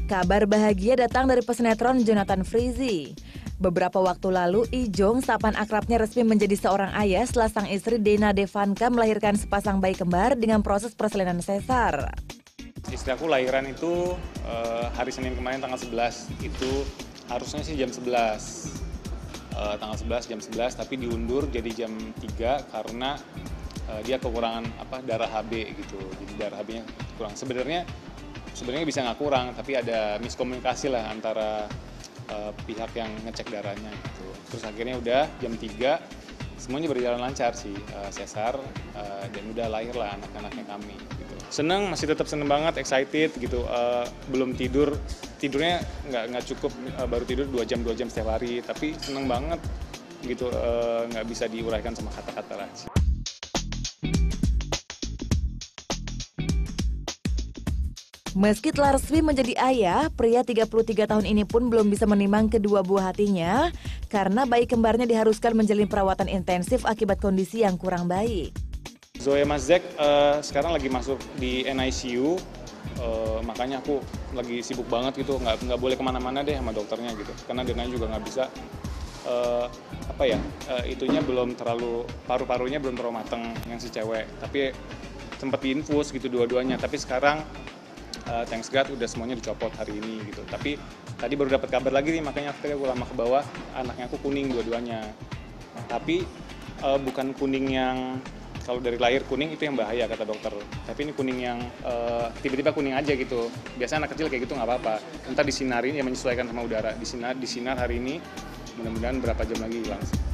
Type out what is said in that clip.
Kabar bahagia datang dari pesinetron Jonathan Frizzy. Beberapa waktu lalu, Ijong, sapaan akrabnya resmi menjadi seorang ayah setelah sang istri Dena Devanka melahirkan sepasang bayi kembar dengan proses persalinan sesar. Istri aku lahiran itu hari Senin kemarin tanggal 11, itu harusnya sih jam 11. Tanggal 11 jam 11, tapi diundur jadi jam 3 karena dia kekurangan darah HB gitu. Jadi darah HB-nya kurang. Sebenarnya bisa nggak kurang, tapi ada miskomunikasi lah antara pihak yang ngecek darahnya gitu. Terus akhirnya udah jam 3 semuanya berjalan lancar sih, sesar, dan udah lahir lah anak-anaknya kami gitu. Seneng, masih tetap seneng banget, excited gitu. Belum tidurnya nggak cukup, baru tidur 2 jam setiap hari, tapi seneng banget gitu, nggak bisa diuraikan sama kata-kata lah. Meski telah resmi menjadi ayah, pria 33 tahun ini pun belum bisa menimang kedua buah hatinya karena bayi kembarnya diharuskan menjalani perawatan intensif akibat kondisi yang kurang baik. Zoe Mazek sekarang lagi masuk di NICU, makanya aku lagi sibuk banget gitu, nggak boleh kemana-mana deh sama dokternya gitu, karena Dena juga nggak bisa, itunya belum terlalu, paru-parunya belum terlalu mateng yang si cewek, tapi sempat diinfus gitu dua-duanya, tapi sekarang thanks God udah semuanya dicopot hari ini gitu. Tapi tadi baru dapat kabar lagi nih, makanya aku lama ke bawah, anaknya aku kuning dua-duanya. Tapi bukan kuning yang kalau dari lahir kuning itu yang bahaya kata dokter. Tapi ini kuning yang tiba-tiba kuning aja gitu. Biasanya anak kecil kayak gitu nggak apa-apa. Entar disinarin ya, menyesuaikan sama udara. Disinar hari ini, mudah-mudahan berapa jam lagi hilang.